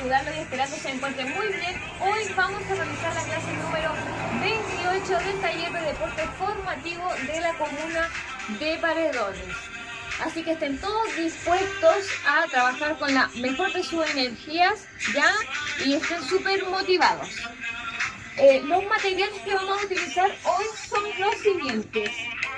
saludarlo y esperando se encuentre muy bien. Hoy vamos a realizar la clase número 28 del taller de deporte formativo de la comuna de Paredones. Así que estén todos dispuestos a trabajar con la mejor de sus energías, ¿ya? Y estén súper motivados. Los materiales que vamos a utilizar hoy son los siguientes.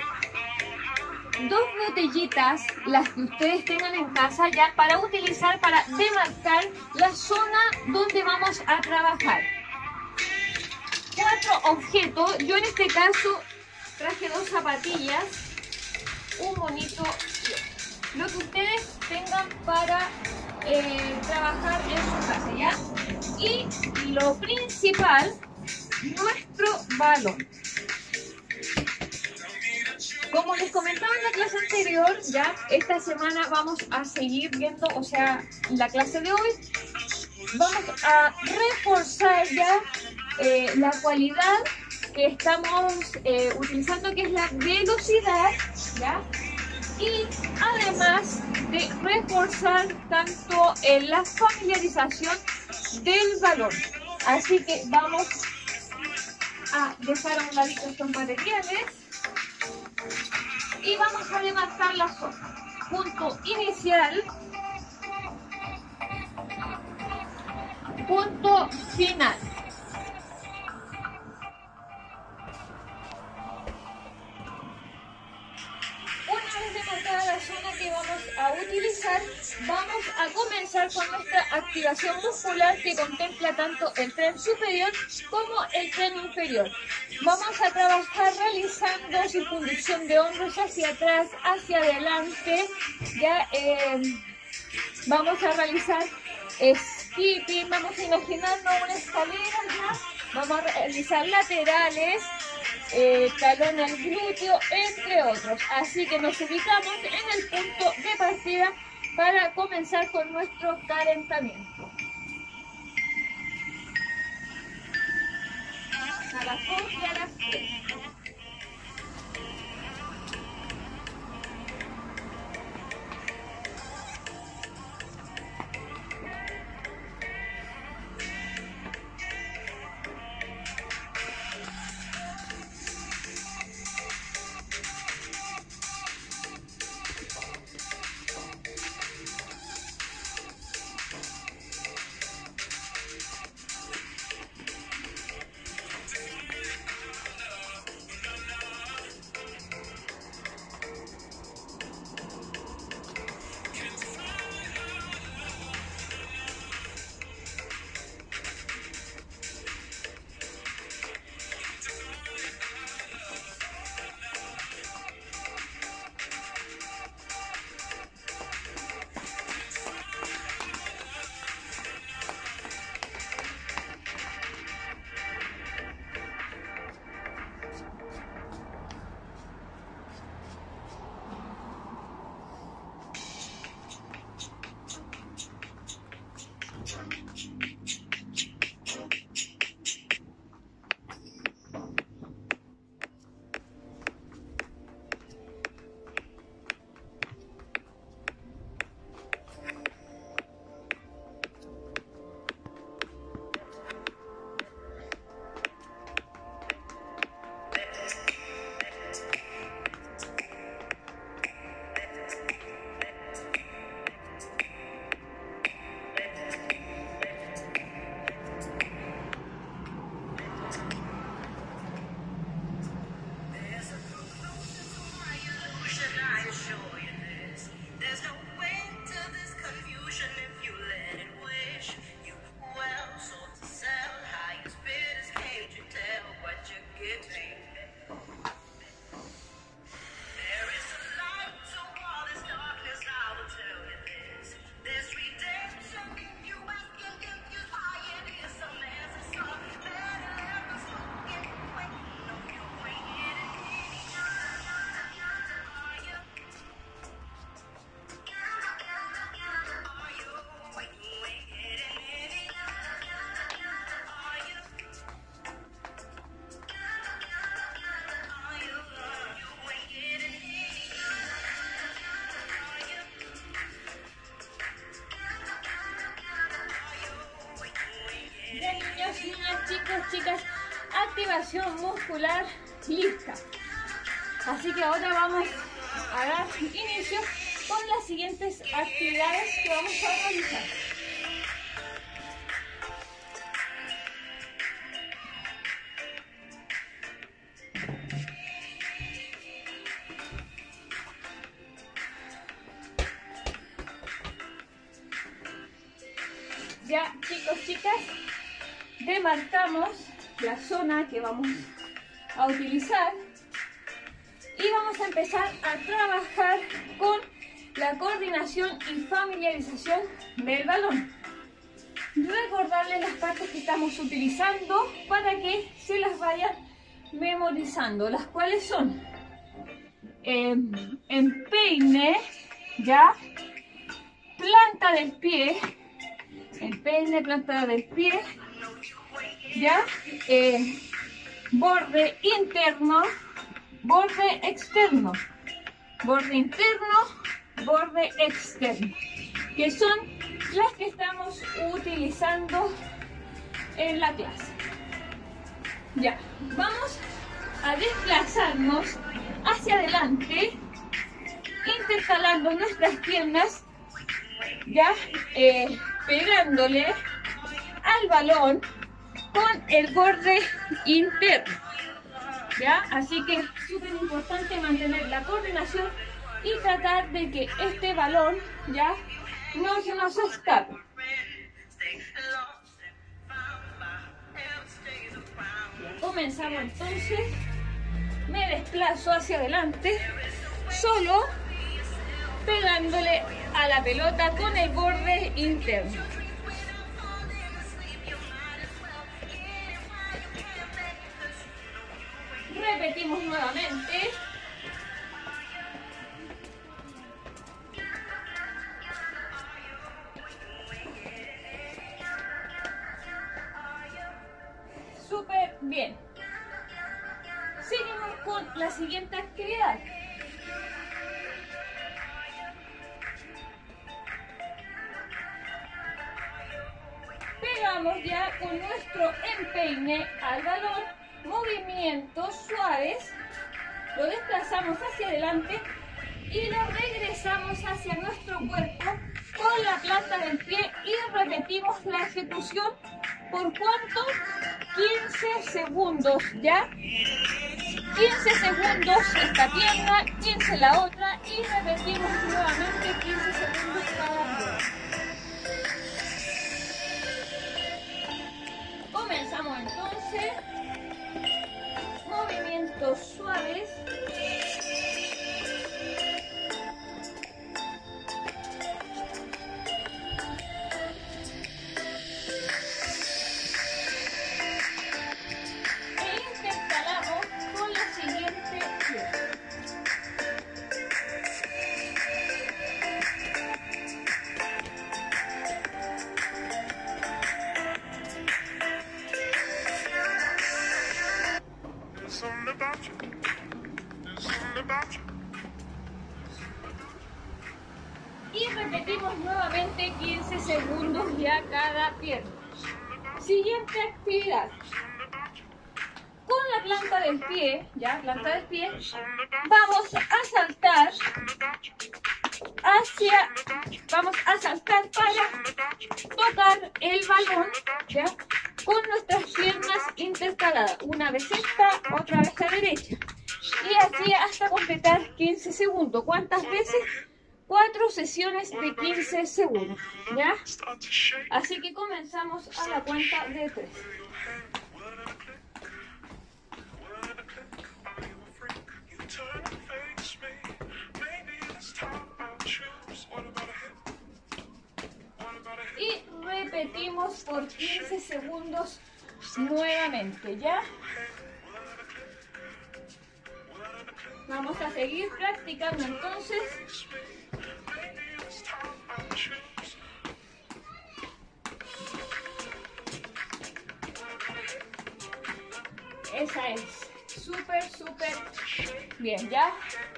2 botellitas, las que ustedes tengan en casa ya, para utilizar para demarcar la zona donde vamos a trabajar. 4 objetos, yo en este caso traje 2 zapatillas, un monito, lo que ustedes tengan para trabajar en su casa, ¿ya? Y lo principal, nuestro balón. Como les comentaba en la clase anterior, ya esta semana vamos a seguir viendo, o sea, la clase de hoy vamos a reforzar ya la cualidad que estamos utilizando, que es la velocidad, ¿ya? Y además de reforzar tanto la familiarización del balón. Así que vamos a dejar a un ladito estos materiales y vamos a demarcar la zona. Punto inicial, punto final. Una vez demarcada la zona que vamos a utilizar, vamos a comenzar con nuestra activación muscular, que contempla tanto el tren superior como el tren inferior. Vamos a trabajar realizando circunducción de hombros hacia atrás, hacia adelante. Ya vamos a realizar skipping, vamos a imaginarnos una escalera, ya. Vamos a realizar laterales, talón al glúteo, entre otros. Así que nos ubicamos en el punto de partida para comenzar con nuestro calentamiento. A las 2 y a las 3. Entonces, chicas, activación muscular lista. Así que ahora vamos a dar inicio con las siguientes actividades que vamos a realizar. Ya, chicos, chicas, demarcamos la zona que vamos a utilizar y vamos a empezar a trabajar con la coordinación y familiarización del balón. Recordarles las partes que estamos utilizando para que se las vayan memorizando, las cuales son empeine, ya, planta del pie, empeine, planta del pie, ya, borde interno, borde externo, borde interno, borde externo, que son las que estamos utilizando en la clase. Ya, vamos a desplazarnos hacia adelante, intercalando nuestras piernas, ya, pegándole al balón con el borde interno, ¿ya? Así que es súper importante mantener la coordinación y tratar de que este balón, ¿ya?, no se nos escape. Ya, comenzamos entonces. Me desplazo hacia adelante, solo pegándole a la pelota con el borde interno. Repetimos nuevamente. Súper bien. Seguimos con la siguiente actividad. Pegamos ya con nuestro empeine al balón, movimientos suaves, lo desplazamos hacia adelante y lo regresamos hacia nuestro cuerpo con la planta del pie y repetimos la ejecución. ¿Por cuánto? 15 segundos, ¿ya? 15 segundos esta pierna, 15 la otra y repetimos nuevamente 15 segundos cada pierna. Comenzamos entonces. Movimientos suaves. Y repetimos nuevamente 15 segundos ya cada pierna. Siguiente actividad. Con la planta del pie, ya, planta del pie, vamos a saltar para tocar el balón, ya, con nuestras piernas intercaladas. Una vez esta, otra vez a derecha. Y así hasta completar 15 segundos. ¿Cuántas veces? 4 sesiones de 15 segundos, ¿ya? Así que comenzamos a la cuenta de 3. Y repetimos por 15 segundos nuevamente, ¿ya? Vamos a seguir practicando entonces. Esa es. Súper, súper bien, ¿ya?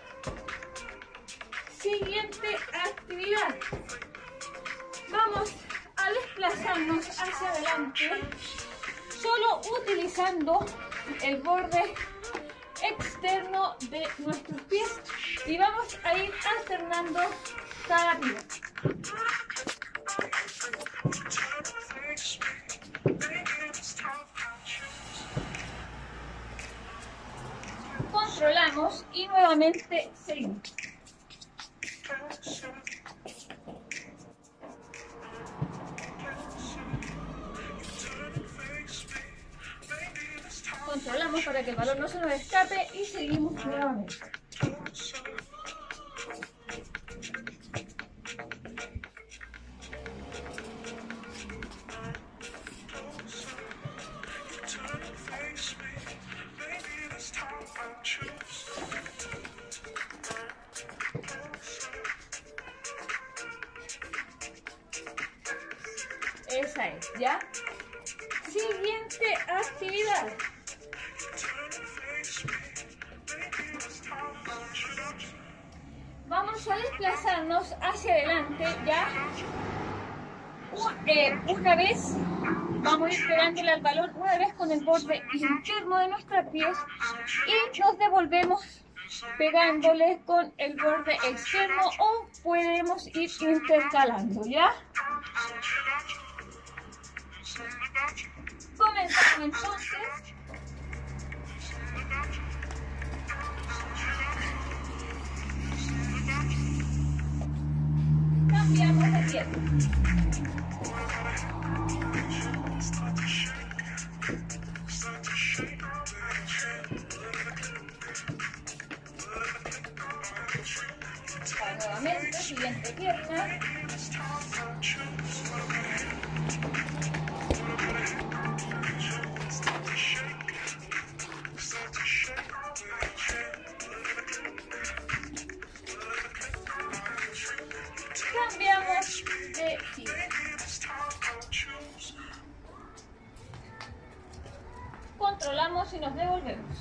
Siguiente actividad. Vamos a desplazarnos hacia adelante, solo utilizando el borde externo de nuestros pies y vamos a ir alternando cada pie. Controlamos y nuevamente seguimos. Controlamos para que el balón no se nos escape y seguimos nuevamente. Esa es, ¿ya? Siguiente actividad. Vamos a desplazarnos hacia adelante, ¿ya? Una vez vamos a ir pegándole al balón, una vez con el borde interno de nuestros pies y nos devolvemos pegándole con el borde externo o podemos ir intercalando, ¿ya? Comenzamos entonces. Cambiamos de pierna. Nuevamente, siguiente pierna. Cambiamos de pierna. Controlamos y nos devolvemos.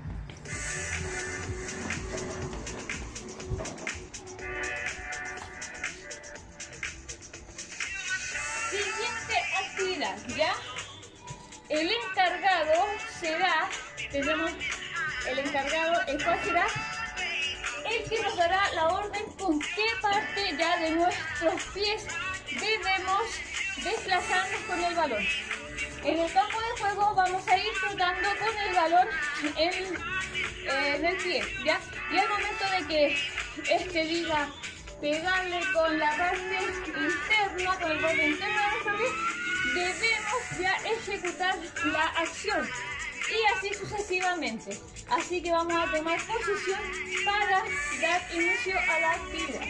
Siguiente actividad, ¿ya? El encargado será, tenemos el encargado, el cual será el que nos dará la orden con qué parte ya de nuestros pies debemos desplazarnos con el balón. En el campo de juego vamos a ir trotando con el balón en el pie, ¿ya? Y al momento de que este diga pegarle con la parte interna, con el borde interno de nuestro pie, debemos ya ejecutar la acción. Y así sucesivamente. Así que vamos a tomar posición para dar inicio a la actividad.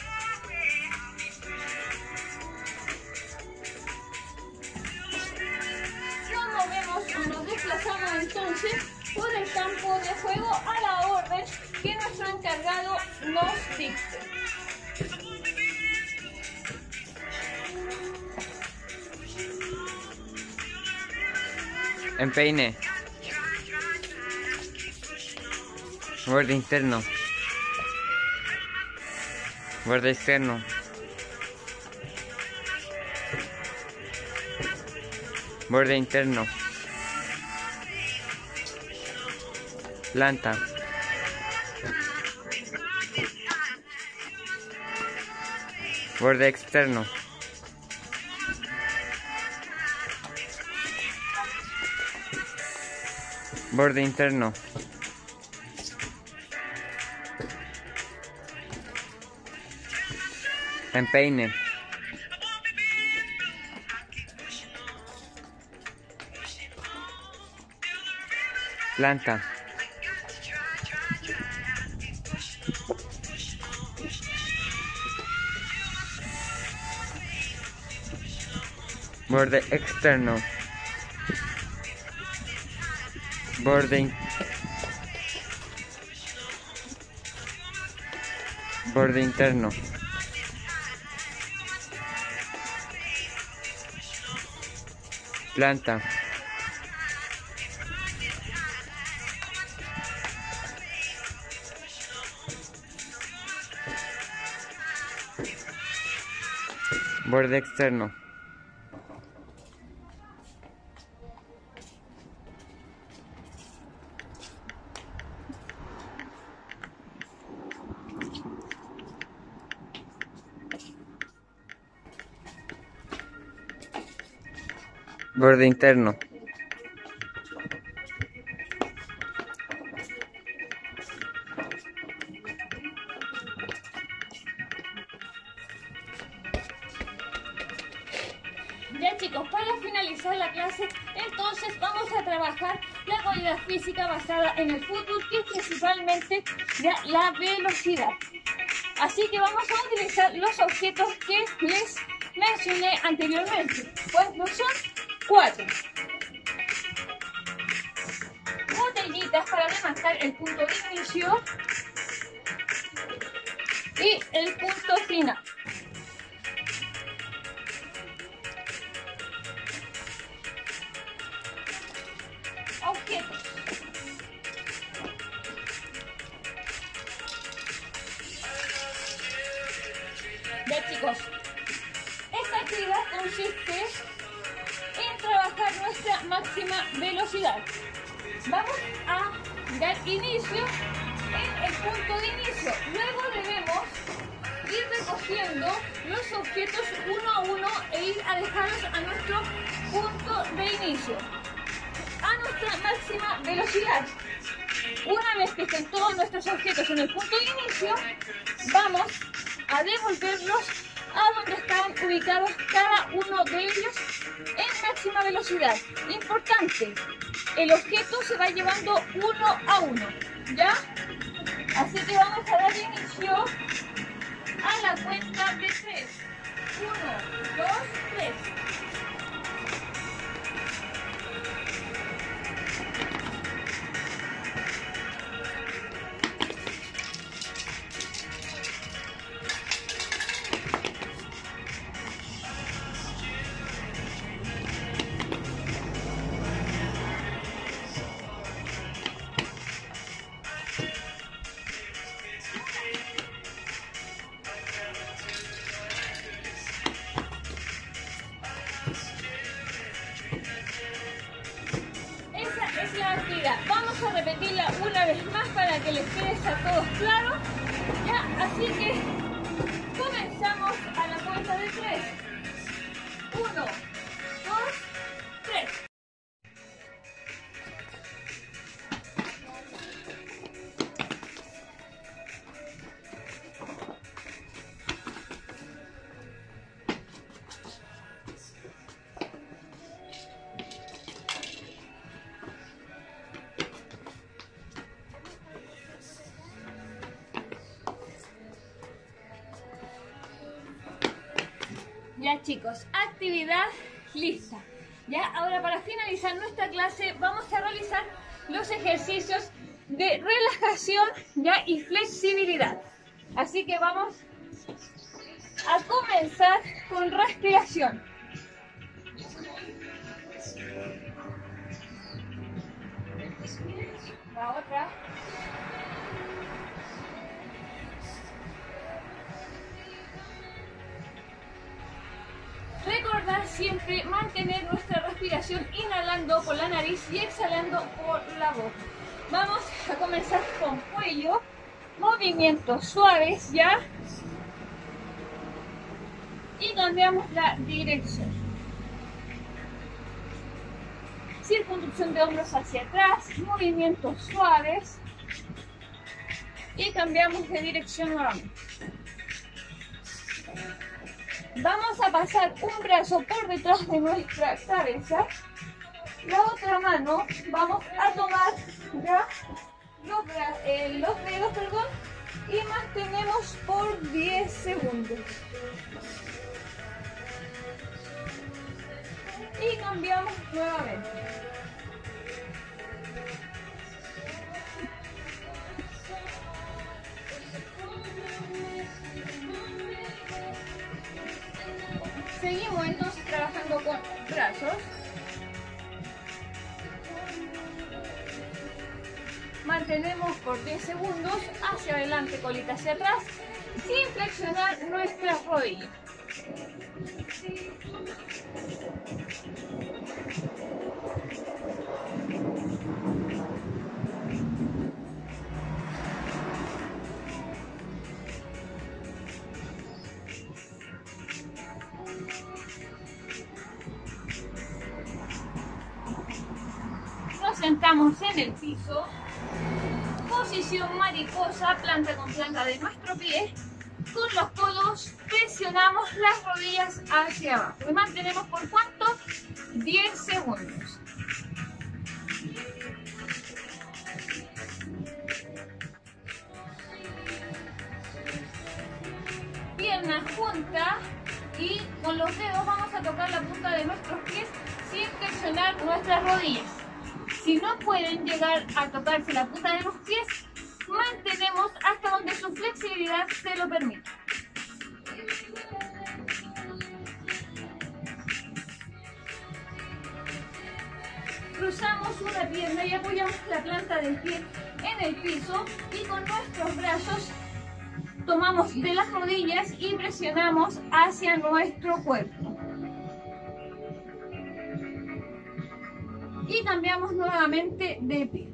Nos movemos o nos desplazamos entonces por el campo de juego a la orden que nuestro encargado nos dicte. Empeine. Borde interno. Borde externo. Borde interno. Planta. Borde externo. Borde interno. Empeine. Planta. Borde externo. Borde interno. Planta. Borde externo. Borde interno. Ya chicos, para finalizar la clase, entonces vamos a trabajar la habilidad física basada en el fútbol, que es principalmente ya la velocidad. Así que vamos a utilizar los objetos que les mencioné anteriormente. Pues no son 4. Botellitas para demarcar el punto de inicio y el punto final. Objetos. Ya chicos, esta actividad consiste en trabajar nuestra máxima velocidad. Vamos a dar inicio en el punto de inicio. Luego debemos ir recogiendo los objetos uno a uno e ir a dejarlos a nuestro punto de inicio, a nuestra máxima velocidad. Una vez que estén todos nuestros objetos en el punto de inicio, vamos a devolverlos a donde están ubicados cada uno de ellos en máxima velocidad. Importante, el objeto se va llevando uno a uno, ¿ya? Así que vamos a dar inicio a la cuenta de 3. 1, 2, 3. Es la actividad. Vamos a repetirla una vez más para que les quede a todos claro. Ya, así que comenzamos a la cuenta de 3. 1, 2, 3. Ya chicos, actividad lista. Ya, ahora para finalizar nuestra clase vamos a realizar los ejercicios de relajación ya y flexibilidad. Así que vamos a comenzar con respiración. La otra. Recordar siempre mantener nuestra respiración inhalando por la nariz y exhalando por la boca. Vamos a comenzar con cuello, movimientos suaves ya. Y cambiamos la dirección. Circunducción de hombros hacia atrás, movimientos suaves. Y cambiamos de dirección nuevamente. Vamos a pasar un brazo por detrás de nuestra cabeza. La otra mano vamos a tomar ya los dedos, y mantenemos por 10 segundos. Y cambiamos nuevamente. Seguimos entonces trabajando con brazos. Mantenemos por 10 segundos hacia adelante, colita hacia atrás, sin flexionar nuestras rodillas. sentamos en el piso, posición mariposa, planta con planta de nuestro pie. Con los codos presionamos las rodillas hacia abajo y mantenemos por ¿cuánto? 10 segundos. Piernas juntas y con los dedos vamos a tocar la punta de nuestros pies sin presionar nuestras rodillas. Si no pueden llegar a tocarse la punta de los pies, mantenemos hasta donde su flexibilidad se lo permita. Cruzamos una pierna y apoyamos la planta del pie en el piso y con nuestros brazos tomamos de las rodillas y presionamos hacia nuestro cuerpo. Y cambiamos nuevamente de pie.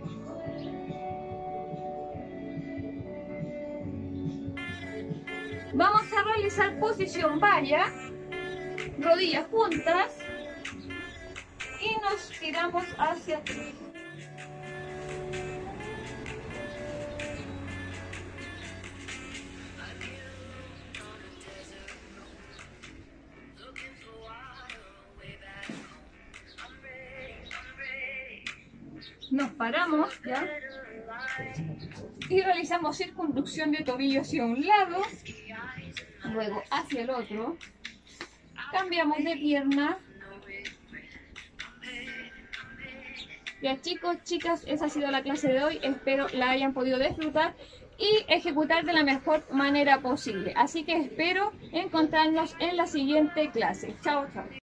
Vamos a realizar posición valla, rodillas juntas y nos tiramos hacia atrás. Nos paramos ya y realizamos circunducción de tobillo hacia un lado, luego hacia el otro, cambiamos de pierna. Ya chicos, chicas, esa ha sido la clase de hoy, espero la hayan podido disfrutar y ejecutar de la mejor manera posible, así que espero encontrarnos en la siguiente clase. Chao, chao.